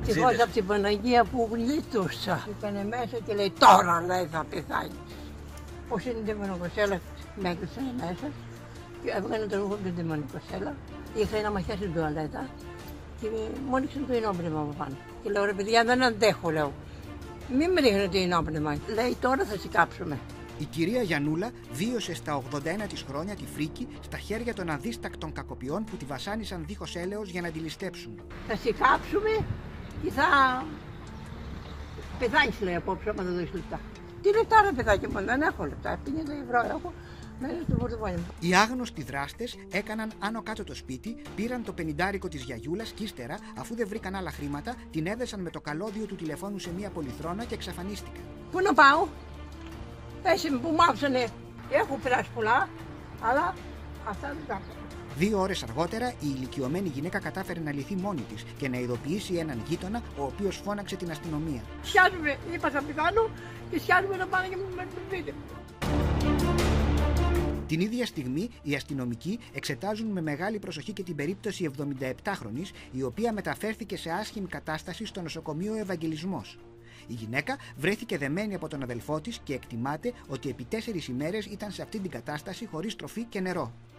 Ευτυχώς από την Παναγία που γλίτωσα. Ήτανε μέσα και λέει τώρα λέει θα πεθάνει. Πώς είναι η Ντεμονικοσέλα, με έκλεισαν μέσα και έβγανε το ρούχο την Ντεμονικοσέλα. Ήρθε να μαχιάσει την τουαλέτα και μου έριξαν το ενόπνευμα από πάνω. Και λέω ρε παιδιά δεν αντέχω λέω. Μην με ρίχνετε το ενόπνευμα. Λέει τώρα θα σε κάψουμε. Η κυρία Γιαννούλα βίωσε στα 81 της χρόνια τη φρίκη στα χέρια των αδίστακτων κακοποιών που τη βασάνισαν δίχως έλεος για να τη ληστέψουν. Θα σε κάψουμε και θα πεθάνεις λέει απόψε άμα δεν δώσεις λεπτά. Τι λεπτά ρε παιδάκι μου, δεν έχω λεπτά, 50 ευρώ έχω μέσα στο πορτοφόλι μου. Οι άγνωστοι δράστες έκαναν άνω κάτω το σπίτι, πήραν το 50 της γιαγιούλας και ύστερα, αφού δεν βρήκαν άλλα χρήματα, την έδεσαν με το καλώδιο του τηλεφώνου σε μια πολυθρόνα και εξαφανίστηκαν. Πού να πάω, εσύ που μ' άφησανε, έχω περάσει πολλά, αλλά αυτά δεν τα έκανα. 2 ώρες αργότερα, η ηλικιωμένη γυναίκα κατάφερε να λυθεί μόνη της και να ειδοποιήσει έναν γείτονα, ο οποίος φώναξε την αστυνομία. Σιάζουμε, είπα θα πεθάνω και σιάζουμε να πάνε και μου με σπίτι. Την ίδια στιγμή, οι αστυνομικοί εξετάζουν με μεγάλη προσοχή και την περίπτωση 77χρονης, η οποία μεταφέρθηκε σε άσχημη κατάσταση στο νοσοκομείο Ευαγγελισμός. Η γυναίκα βρέθηκε δεμένη από τον αδελφό της και εκτιμάται ότι επί 4 ημέρες ήταν σε αυτή την κατάσταση χωρίς τροφή και νερό.